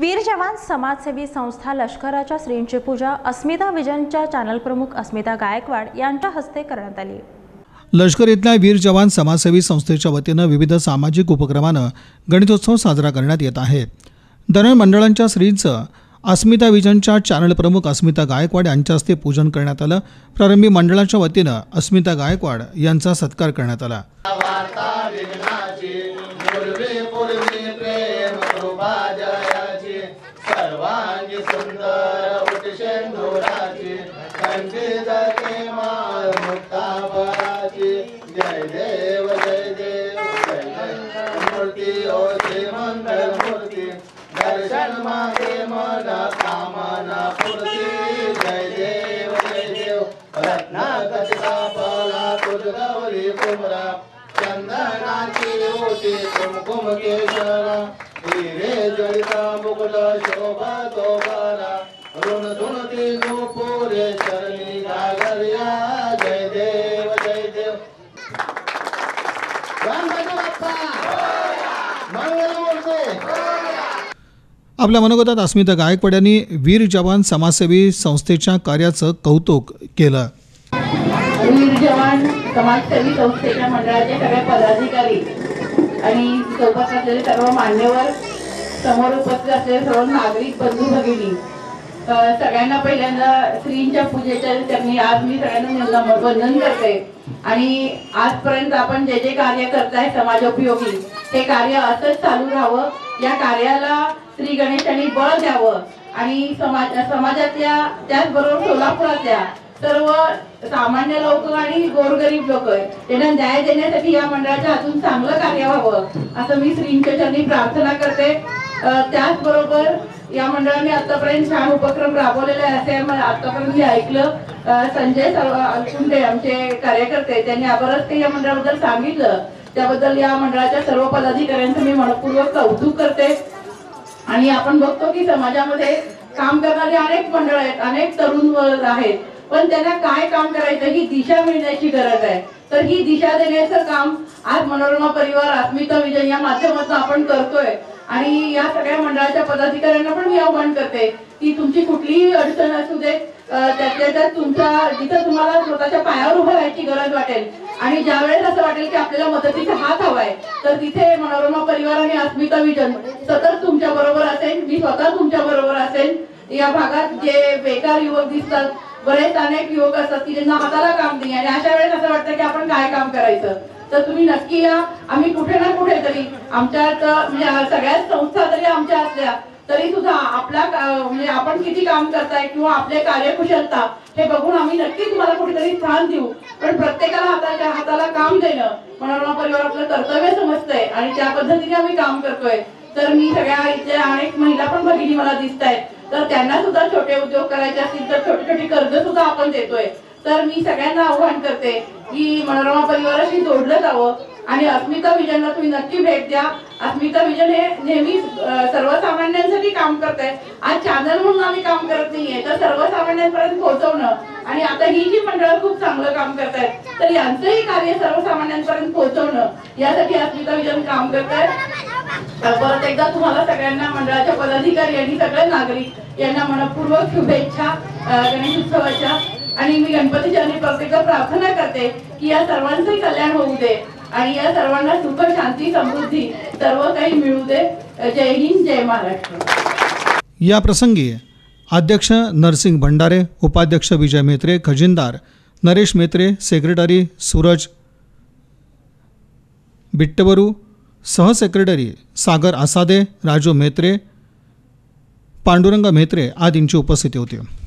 वीर जवान समाजसेवी संस्था लष्कराच्या श्रींची पूजा अस्मिता विजनच्या चॅनल प्रमुख अस्मिता गायकवाड यांच्या हस्ते करण्यात आली। लष्कर इथल्या वीर जवान समाजसेवी संस्थेच्या वतीनं विविध सामाजिक उपक्रमानं गणेशोत्सव साजरा करण्यात येत आहे। दरम्यान मंडळांच्या श्रींचं अस्मिता विजनच्या चॅनल प्रमुख अस्मिता गायकवाड यांच्या हस्ते पूजन करण्यात आलं। प्रारंभी मंडळाच्या वतीनं अस्मिता गायकवाड यांचा सत्कार करण्यात आला। सर्वांगी सुंदर उठशेंदुराची कंठीधरे माळ मुक्तापराची जय देव जय देव जय जय मूर्ती ओ श्री मंगल मूर्ती दर्शन मागे मन कामना पूर्ती जय देव रत्नाकटिका पाला तुझ गौरी कुमरा चंदनाची ओटी कुमकुम केशरा हिरे जळिता मुकुट शोभा तोबारा ऋण धुणती नूपुरे चरणी घागरिया जय देव गणपती बाप्पा मंगलमूर्ती। आपल्या मनोगतात अस्मिता गायकवाड यांनी वीर जवान समाजसेवी संस्थेच्या कार्याचं कौतुक केलं। वीर जवान समाजसेवी संस्थेच्या मंडळाचे सगळे पदाधिकारी आणि सोबत असलेले सर्व मान्यवर, समोर उपस्थित असलेले सर्व नागरिक बंधू भगिनी, सगळ्यांना पहिल्यांदा श्रींच्या पूजेच्या चरणी आज मी सगळ्यांना वंदन करते। आणि आजपर्यंत आपण जे जे कार्य करताय समाजोपयोगी हे कार्य असंच चालू राहावं, या कार्याला श्री गणेशांनी बळ द्यावं आणि समाजातल्या त्याचबरोबर सोलापुरातल्या सर्व सामान्य लोक आणि गोरगरीब लोक त्यांना न्याय देण्यासाठी या मंडळाच्या हातून चांगलं कार्य व्हावं असं मी श्रींच्या चरणी प्रार्थना करते। त्याचबरोबर या मंडळाने आतापर्यंत छान उपक्रम राबवलेले असे आतापर्यंत मी ऐकलं। संजय अलकुंडे आमचे कार्यकर्ते त्यांनी बरंच काही या मंडळाबद्दल सांगितलं, त्याबद्दल या मंडळाच्या सर्व पदाधिकाऱ्यांचं मी मनपूर्वक कौतुक करते। आणि आपण बघतो की समाजामध्ये काम करणारे अनेक मंडळ आहेत, अनेक तरुण आहेत, पण त्यांना काय काम करायचं ही दिशा मिळण्याची गरज आहे। तर ही दिशा देण्याचं काम आज मनोरमा परिवार अस्मिता विजन या माध्यमातून आपण करतोय। आणि या सगळ्या मंडळाच्या पदाधिकाऱ्यांना पण मी आव्हान करते की तुमची कुठलीही अडचण असू दे, त्यात तुमच्या जिथं तुम्हाला स्वतःच्या पायावर उभं राहायची गरज वाटेल आणि ज्यावेळेस असं वाटेल की आपल्याला मदतीचा हात हवाय, तर तिथे मनोरमा परिवार आणि अस्मिता विजन सतत तुमच्या बरोबर असेल। मी स्वतः तुमच्या बरोबर असेल। या भागात जे बेकार युवक दिसतात, बरेच अनेक युवक असतात की ज्यांना हाताला काम नाही आणि अशा वेळेस असं वाटतं की आपण काय काम करायचं, तर तुम्ही नक्की या। आम्ही कुठे ना कुठे तरी आमच्यात म्हणजे सगळ्याच संस्था जरी आमच्या असल्या तरी सुद्धा आपला म्हणजे आपण किती काम करताय किंवा आपले कार्यकुशलता हे बघून आम्ही नक्की तुम्हाला कुठेतरी स्थान देऊ। पण प्रत्येकाला हाताला काम देणं मनोरमा परिवार आपलं कर्तव्य समजतंय आणि त्या पद्धतीने आम्ही काम करतोय। तर मी सगळ्या इथल्या अनेक महिला पण भगिनी मला दिसत आहेत, तर त्यांना सुद्धा छोटे उद्योग करायचे असतील तर छोटी छोटी कर्ज सुद्धा आपण देतोय। तर मी सगळ्यांना आव्हान करते की मनोरमा परिवाराशी जोडलं जावं आणि अस्मिता विजनला तुम्ही नक्की भेट द्या। अस्मिता विजन हे नेहमी सर्वसामान्यांसाठी काम करत आहे। आज चॅनल म्हणून आम्ही काम करत नाहीये, तर सर्वसामान्यांपर्यंत पोहोचवणं आणि आता ही जी मंडळं खूप चांगलं काम करतायत तर यांचंही कार्य सर्वसामान्यांपर्यंत पोहोचवणं यासाठी अस्मिता विजन काम करत आहे। परत एकदा तुम्हाला सगळ्यांना मंडळाच्या पदाधिकारी आणि सगळे नागरिक यांना मनपूर्वक शुभेच्छा गणेश उत्सवाच्या। आणि मी गणपतीच्या प्रत्येक प्रार्थना करते की या सर्वांचे कल्याण होऊ दे आणि या सर्वांना सुख शांती समृद्धी सर्व काही मिळू दे। जय हिंद, जय महाराष्ट्र। या प्रसंगी अध्यक्ष नरसिंग भंडारे, उपाध्यक्ष विजय मेत्रे, खजिनदार नरेश मेत्रे, सेक्रेटरी सूरज बिट्टवरू, सहसेक्रेटरी सागर आसादे, राजू मेत्रे, पांडुरंग मेत्रे आदींची उपस्थिती होती।